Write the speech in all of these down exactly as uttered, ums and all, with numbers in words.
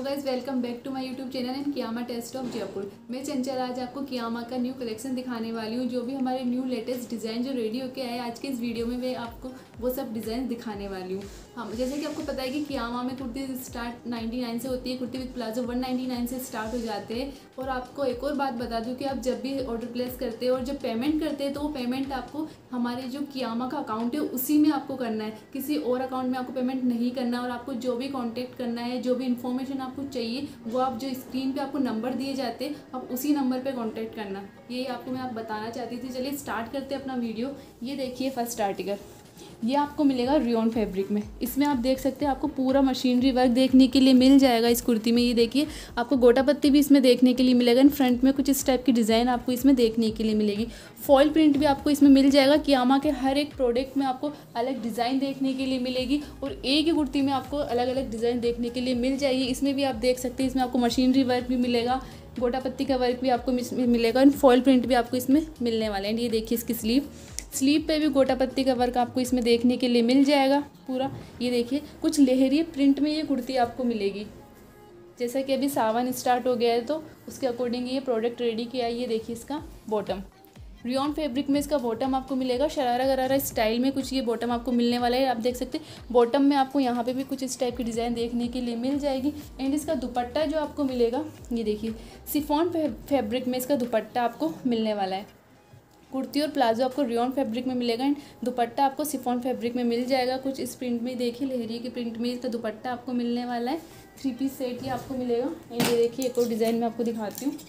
Guys welcome back to my YouTube channel and कियामा taste of Jaipur. मैं चंचल आज आपको कियामा का न्यू कलेक्शन दिखाने वाली हूँ। जो भी हमारे न्यू लेटेस्ट डिज़ाइन जो रेडी होके आए आज के इस वीडियो में मैं आपको वो सब डिज़ाइन दिखाने वाली हूँ। हम जैसे कि आपको पता है कि कियामा में कुर्ती स्टार्ट नाइन्टी नाइन से होती है, kurti with palazzo one ninety nine से स्टार्ट हो जाते हैं। और आपको एक और बात बता दूँ कि आप जब भी ऑर्डर प्लेस करते हैं और जब पेमेंट करते हैं तो वो पेमेंट आपको हमारे जो कियामा का अकाउंट है उसी में आपको करना है, किसी और अकाउंट में आपको पेमेंट नहीं करना। और आपको जो भी कॉन्टेक्ट करना है, जो भी इन्फॉर्मेशन आपको चाहिए वो आप जो स्क्रीन पे आपको नंबर दिए जाते हैं आप उसी नंबर पे कांटेक्ट करना। यही आपको मैं आप बताना चाहती थी। चलिए स्टार्ट करते हैं अपना वीडियो। ये देखिए फर्स्ट आर्टिकल, ये आपको मिलेगा रियोन फैब्रिक में। इसमें आप देख सकते हैं आपको पूरा मशीनरी वर्क देखने के लिए मिल जाएगा इस कुर्ती में। ये देखिए आपको गोटा पत्ती भी इसमें देखने के लिए मिलेगा। इन फ्रंट में कुछ इस टाइप की डिज़ाइन आपको इसमें देखने के लिए मिलेगी। फॉइल प्रिंट भी आपको इसमें मिल जाएगा। कियामा के हर एक प्रोडक्ट में आपको अलग डिज़ाइन देखने के लिए मिलेगी और एक ही कुर्ती में आपको अलग अलग डिज़ाइन देखने के लिए मिल जाएगी। इसमें भी आप देख सकते हैं इसमें आपको मशीनरी वर्क भी मिलेगा, गोटा पत्ती का वर्क भी आपको मिलेगा और फॉइल प्रिंट भी आपको इसमें मिलने वाले हैं। ये देखिए इसकी स्लीव स्लीव पे भी गोटा पत्ती का वर्क आपको इसमें देखने के लिए मिल जाएगा पूरा। ये देखिए कुछ लहरिया प्रिंट में ये कुर्ती आपको मिलेगी। जैसा कि अभी सावन स्टार्ट हो गया है तो उसके अकॉर्डिंग ये प्रोडक्ट रेडी किया है। ये देखिए इसका बॉटम रियोन फैब्रिक में इसका बॉटम आपको मिलेगा। शरारा गरारा स्टाइल में कुछ ये बॉटम आपको मिलने वाला है। आप देख सकते हैं बॉटम में आपको यहाँ पे भी कुछ इस टाइप की डिज़ाइन देखने के लिए मिल जाएगी। एंड इसका दुपट्टा जो आपको मिलेगा, ये देखिए शिफॉन फैब्रिक में इसका दुपट्टा आपको मिलने वाला है। कुर्ती और प्लाजो आपको रियोन फैब्रिक में मिलेगा एंड दुपट्टा आपको शिफॉन फैब्रिक में मिल जाएगा। कुछ इस प्रिंट में देखिए लहरिया के प्रिंट में इसका दुपट्टा आपको मिलने वाला है। थ्री पीस सेट ये आपको मिलेगा। एंड ये देखिए एक और डिज़ाइन में आपको दिखाती हूँ।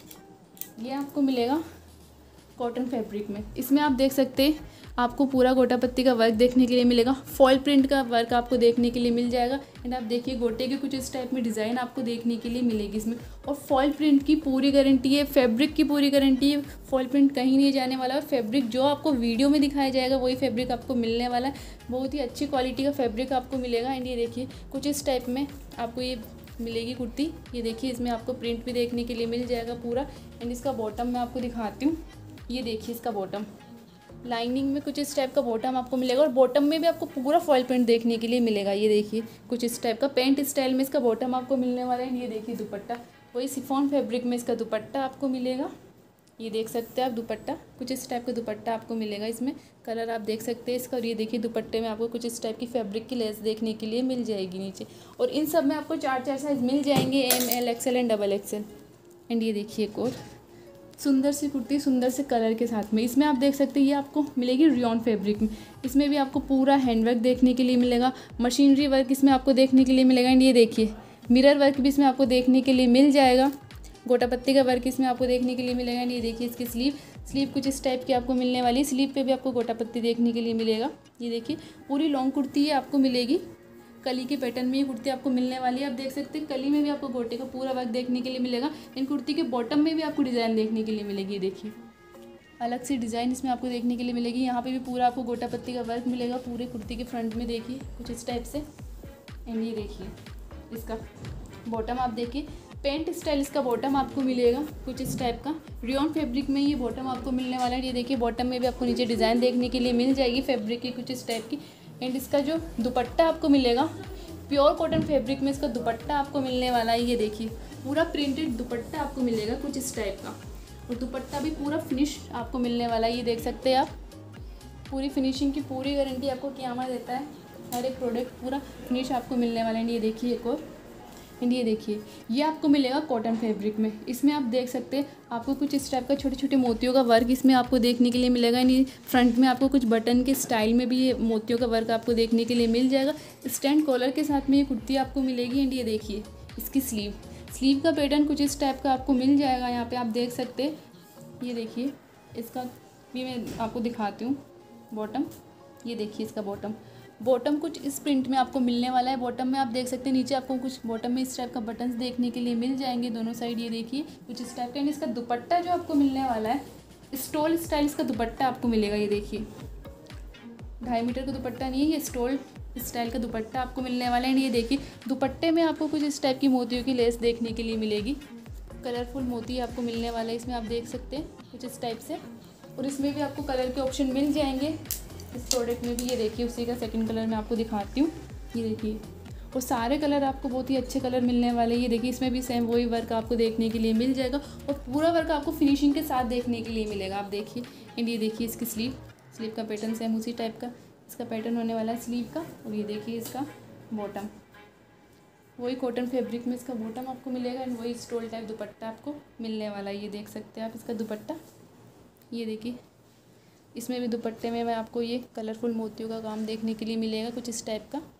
ये आपको मिलेगा कॉटन फैब्रिक में। इसमें आप देख सकते हैं आपको पूरा गोटा पत्ती का वर्क देखने के लिए मिलेगा। फॉइल प्रिंट का वर्क आपको देखने के लिए मिल जाएगा। एंड आप देखिए गोटे के कुछ इस टाइप में डिज़ाइन आपको देखने के लिए मिलेगी इसमें। और फॉइल प्रिंट की पूरी गारंटी है, फैब्रिक की पूरी गारंटी है। फॉइल प्रिंट कहीं नहीं जाने वाला है। फैब्रिक जो आपको वीडियो में दिखाया जाएगा वही फैब्रिक आपको मिलने वाला है। बहुत ही अच्छी क्वालिटी का फैब्रिक आपको मिलेगा। एंड ये देखिए कुछ इस टाइप में आपको ये मिलेगी कुर्ती। ये देखिए इसमें आपको प्रिंट भी देखने के लिए मिल जाएगा पूरा। एंड इसका बॉटम मैं आपको दिखाती हूँ। ये देखिए इसका बॉटम लाइनिंग में कुछ इस टाइप का बॉटम आपको मिलेगा और बॉटम में भी आपको पूरा फॉइल प्रिंट देखने के लिए मिलेगा। ये देखिए कुछ इस टाइप का पेंट स्टाइल में इसका बॉटम आपको मिलने वाला है। ये देखिए दुपट्टा वही शिफॉन फैब्रिक में इसका दुपट्टा आपको मिलेगा। ये देख सकते हैं आप दुपट्टा कुछ इस टाइप का दुपट्टा आपको मिलेगा। इसमें कलर आप देख सकते हैं इसका। और ये देखिए दुपट्टे में आपको कुछ इस टाइप की फैब्रिक की लेस देखने के लिए मिल जाएगी नीचे। और इन सब में आपको चार चार साइज मिल जाएंगे, M L XL and double XL. And ये देखिए एक और सुंदर सी कुर्ती सुंदर से कलर के साथ में। इसमें आप देख सकते हैं ये आपको मिलेगी रियोन फैब्रिक में। इसमें भी आपको पूरा हैंडवर्क देखने के लिए मिलेगा, मशीनरी वर्क इसमें आपको देखने के लिए मिलेगा। एंड ये देखिए मिरर वर्क भी इसमें आपको देखने के लिए मिल जाएगा। गोटा पत्ती का वर्क इसमें आपको देखने के लिए मिलेगा। एंड ये देखिए इसकी स्लीव स्लीव कुछ इस टाइप की आपको मिलने वाली है। स्लीव पे भी आपको गोटा पत्ती देखने के लिए मिलेगा। ये देखिए पूरी लॉन्ग कुर्ती ये आपको मिलेगी। कली के पैटर्न में ये कुर्ती आपको मिलने वाली है। आप देख सकते हैं कली में भी आपको गोटे का पूरा वर्क देखने के लिए मिलेगा। इन कुर्ती के बॉटम में भी आपको डिज़ाइन देखने के लिए मिलेगी। ये देखिए अलग सी डिज़ाइन इसमें आपको देखने के लिए मिलेगी। यहाँ पे भी पूरा आपको गोटा पत्ती का वर्क मिलेगा पूरे कुर्ती के फ्रंट में। देखिए कुछ इस टाइप से। एंड ये देखिए इसका बॉटम आप देखिए पेंट स्टाइल इसका बॉटम आपको मिलेगा कुछ इस टाइप का। रियोन फैब्रिक में ये बॉटम आपको मिलने वाला है। ये देखिए बॉटम में भी आपको नीचे डिज़ाइन देखने के लिए मिल जाएगी फैब्रिक की कुछ इस टाइप की। एंड इसका जो दुपट्टा आपको मिलेगा प्योर कॉटन फैब्रिक में इसका दुपट्टा आपको मिलने वाला है। ये देखिए पूरा प्रिंटेड दुपट्टा आपको मिलेगा कुछ इस टाइप का। और दुपट्टा भी पूरा फिनिश आपको मिलने वाला है। ये देख सकते हैं आप पूरी फिनिशिंग की पूरी गारंटी आपको कियामा देता है। हर एक प्रोडक्ट पूरा फिनिश आपको मिलने वाला है। ये देखिए एक और। एंड ये देखिए ये आपको मिलेगा कॉटन फैब्रिक में। इसमें आप देख सकते हैं आपको कुछ इस टाइप का छोटे छोटे मोतियों का वर्क इसमें आपको देखने के लिए मिलेगा। यानी फ्रंट में आपको कुछ बटन के स्टाइल में भी ये मोतियों का वर्क आपको देखने के लिए मिल जाएगा। स्टैंड कॉलर के साथ में ये कुर्ती आपको मिलेगी। एंड ये देखिए इसकी स्लीव स्लीव का पैटर्न कुछ इस टाइप का आपको मिल जाएगा। यहाँ पर आप देख सकते हैं। ये देखिए इसका भी मैं आपको दिखाती हूँ बॉटम। ये देखिए इसका बॉटम बॉटम कुछ इस प्रिंट में आपको मिलने वाला है। बॉटम में आप देख सकते हैं नीचे आपको कुछ बॉटम में इस टाइप का बटन्स देखने के लिए मिल जाएंगे दोनों साइड। ये देखिए कुछ इस टाइप का। एंड इसका दुपट्टा जो आपको मिलने वाला है स्टोल स्टाइल इसका दुपट्टा आपको मिलेगा। ये देखिए ढाई मीटर का दुपट्टा नहीं है, ये स्टोल स्टाइल का दुपट्टा आपको मिलने वाला है। एंड ये देखिए दुपट्टे में आपको कुछ इस टाइप की मोतियों की लेस देखने के लिए मिलेगी। कलरफुल मोती आपको मिलने वाला है इसमें आप देख सकते हैं कुछ इस टाइप से। और इसमें भी आपको कलर के ऑप्शन मिल जाएंगे इस प्रोडक्ट में भी। ये देखिए उसी का सेकंड कलर मैं आपको दिखाती हूँ। ये देखिए और सारे कलर आपको बहुत ही अच्छे कलर मिलने वाले हैं। ये देखिए इसमें भी सेम वही वर्क आपको देखने के लिए मिल जाएगा और पूरा वर्क आपको फिनिशिंग के साथ देखने के लिए मिलेगा। आप देखिए एंड ये देखिए इसकी स्लीव स्लीव का पैटर्न सेम उसी टाइप का इसका पैटर्न होने वाला है स्लीव का। और ये देखिए इसका बॉटम, वही कॉटन फैब्रिक में इसका बॉटम आपको मिलेगा एंड वही स्टोल टाइप दुपट्टा आपको मिलने वाला है। ये देख सकते हैं आप इसका दुपट्टा। ये देखिए इसमें भी दुपट्टे में मैं आपको ये कलरफुल मोतियों का काम देखने के लिए मिलेगा कुछ इस टाइप का।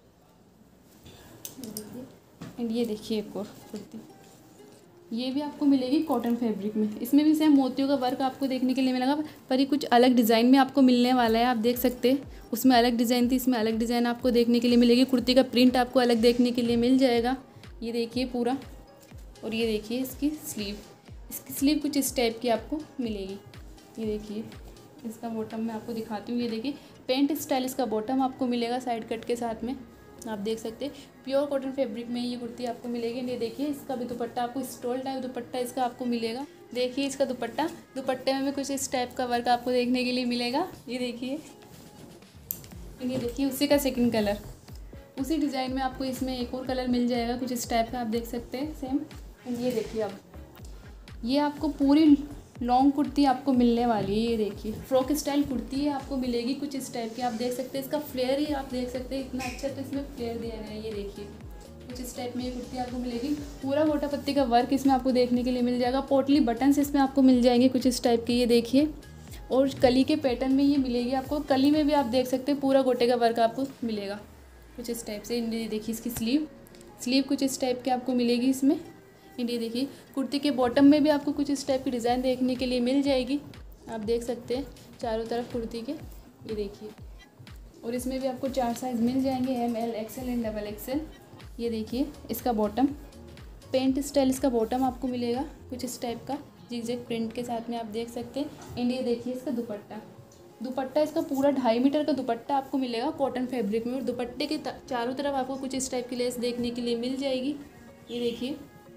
एंड ये देखिए एक और कुर्ती, ये भी आपको मिलेगी कॉटन फैब्रिक में। इसमें भी सेम मोतियों का वर्क आपको देखने के लिए मिलेगा, पर ये कुछ अलग डिज़ाइन में आपको मिलने वाला है। आप देख सकते हैं उसमें अलग डिज़ाइन थी, इसमें अलग डिज़ाइन आपको देखने के लिए मिलेगी। कुर्ती का प्रिंट आपको अलग देखने के लिए मिल जाएगा। ये देखिए पूरा, और ये देखिए इसकी स्लीव इसकी स्लीव कुछ इस टाइप की आपको मिलेगी। ये देखिए इसका बॉटम मैं आपको दिखाती हूँ। ये देखिए पेंट स्टाइल इसका बॉटम आपको मिलेगा साइड कट के साथ में। आप देख सकते हैं प्योर कॉटन फैब्रिक में ये कुर्ती आपको मिलेगी। ये देखिए इसका भी दुपट्टा आपको स्टोल टाइप दुपट्टा इसका आपको मिलेगा। देखिए इसका दुपट्टा दुपट्टे में भी कुछ इस टाइप का वर्क आपको देखने के लिए मिलेगा। ये देखिए ये देखिए उसी का सेकंड कलर, उसी डिज़ाइन में आपको इसमें एक और कलर मिल जाएगा कुछ इस टाइप का। आप देख सकते हैं सेम। ये देखिए अब ये आपको पूरी लॉन्ग कुर्ती आपको मिलने वाली है। ये देखिए फ्रॉक स्टाइल कुर्ती है आपको मिलेगी कुछ इस टाइप की। आप देख सकते हैं इसका फ्लेयर ही आप देख सकते हैं इतना अच्छा तो इसमें फ्लेयर दिया गया है। ये देखिए कुछ इस टाइप में ये कुर्ती आपको मिलेगी। पूरा गोटा पत्ती का वर्क इसमें आपको देखने के लिए मिल जाएगा। पोटली बटन्स इसमें आपको मिल जाएंगे कुछ इस टाइप के। ये देखिए और कली के पैटर्न में ये मिलेगी आपको। कली में भी आप देख सकते हैं पूरा गोटे का वर्क आपको मिलेगा कुछ इस टाइप से। ये देखिए इसकी स्लीव स्लीव कुछ इस टाइप की आपको मिलेगी इसमें। ये देखिए कुर्ती के बॉटम में भी आपको कुछ इस टाइप की डिज़ाइन देखने के लिए मिल जाएगी। आप देख सकते हैं चारों तरफ कुर्ती के। ये देखिए और इसमें भी आपको चार साइज़ मिल जाएंगे, M L XL and double XL. ये देखिए इसका बॉटम पेंट स्टाइल इसका बॉटम आपको मिलेगा कुछ इस टाइप का जिगजैग प्रिंट के साथ में। आप देख सकते हैं। एंड ये देखिए इसका दुपट्टा दुपट्टा इसका पूरा ढाई मीटर का दुपट्टा आपको मिलेगा कॉटन फैब्रिक में। और दुपट्टे के चारों तरफ आपको कुछ इस टाइप की लेस देखने के लिए मिल जाएगी। ये देखिए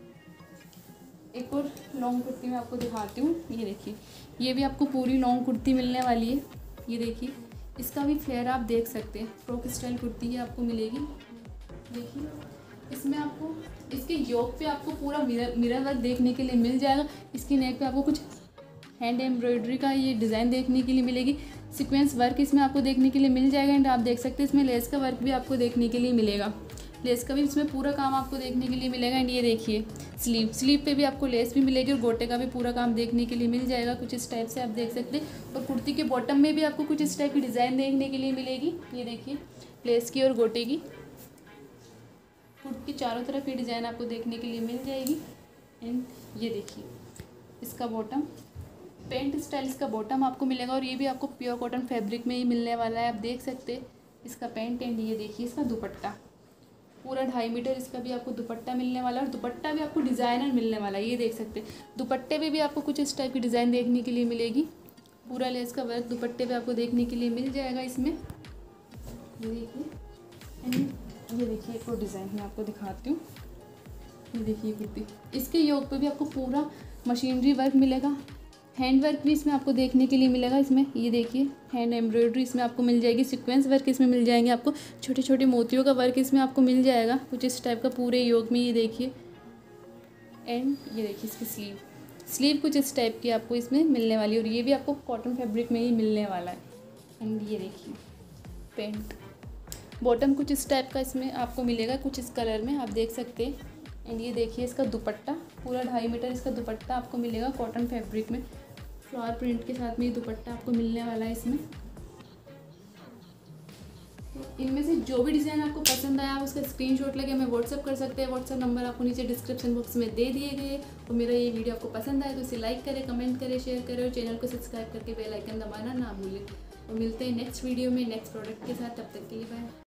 एक और लॉन्ग कुर्ती मैं आपको दिखाती हूँ। ये देखिए ये भी आपको पूरी लॉन्ग कुर्ती मिलने वाली है। ये देखिए इसका भी फ्लेयर आप देख सकते हैं। फ्रॉक स्टाइल कुर्ती ही आपको मिलेगी। देखिए इसमें आपको इसके योक पे आपको पूरा मिरर मिरर वर्क देखने के लिए मिल जाएगा। इसकी नेक पे आपको कुछ हैंड एम्ब्रॉयडरी का ये डिज़ाइन देखने के लिए मिलेगी। सीक्वेंस वर्क इसमें आपको देखने के लिए मिल जाएगा। एंड आप देख सकते हैं इसमें लेस का वर्क भी आपको देखने के लिए मिलेगा। लेस का भी इसमें पूरा काम आपको देखने के लिए मिलेगा। एंड ये देखिए स्लीव स्लीव पे भी आपको लेस भी मिलेगी और गोटे का भी पूरा काम देखने के लिए मिल जाएगा कुछ इस टाइप से। आप देख सकते हैं और कुर्ती के बॉटम में भी आपको कुछ इस टाइप की डिज़ाइन देखने के लिए मिलेगी। ये देखिए लेस की और गोटे की कुर्ती चारों तरफ ये डिज़ाइन आपको देखने के लिए मिल जाएगी। एंड ये देखिए इसका बॉटम पेंट स्टाइल इसका बॉटम आपको मिलेगा और ये भी आपको प्योर कॉटन फैब्रिक में ही मिलने वाला है। आप देख सकते हैं इसका पेंट। एंड ये देखिए इसका दुपट्टा पूरा ढाई मीटर इसका भी आपको दुपट्टा मिलने वाला है और दुपट्टा भी आपको डिज़ाइनर मिलने वाला है। ये देख सकते हैं दुपट्टे पे भी आपको कुछ इस टाइप की डिज़ाइन देखने के लिए मिलेगी। पूरा लेस का वर्क दुपट्टे पे आपको देखने के लिए मिल जाएगा इसमें। ये देखिए एंड ये देखिए एक और डिज़ाइन मैं आपको दिखाती हूँ। ये देखिए कुर्ती इसके योग पे भी आपको पूरा मशीनरी वर्क मिलेगा। हैंड वर्क भी इसमें आपको देखने के लिए मिलेगा इसमें। ये देखिए हैंड एम्ब्रॉयडरी इसमें आपको मिल जाएगी। सीक्वेंस वर्क इसमें मिल जाएंगे आपको। छोटे छोटे मोतियों का वर्क इसमें आपको मिल जाएगा कुछ इस टाइप का पूरे योग में। ये देखिए एंड ये देखिए इसकी स्लीव स्लीव कुछ इस टाइप की आपको इसमें मिलने वाली है और ये भी आपको कॉटन फैब्रिक में ही मिलने वाला है। एंड ये देखिए पेंट बॉटम कुछ इस टाइप का इसमें आपको मिलेगा कुछ इस कलर में। आप देख सकते हैं। एंड ये देखिए इसका दुपट्टा पूरा ढाई मीटर इसका दुपट्टा आपको मिलेगा कॉटन फैब्रिक में। फ्लावर प्रिंट के साथ में ये दुपट्टा आपको मिलने वाला है इसमें। तो इनमें से जो भी डिज़ाइन आपको पसंद आया आप उसका स्क्रीनशॉट लेके हमें व्हाट्सअप कर सकते हैं। व्हाट्सअप नंबर आपको नीचे डिस्क्रिप्शन बॉक्स में दे दिए गए। और मेरा ये वीडियो आपको पसंद आए तो इसे लाइक करें, कमेंट करें, शेयर करें और चैनल को सब्सक्राइब करके बेल आइकन दबाना ना भूलें। और मिलते हैं नेक्स्ट वीडियो में नेक्स्ट प्रोडक्ट के साथ। तब तक के लिए बाय।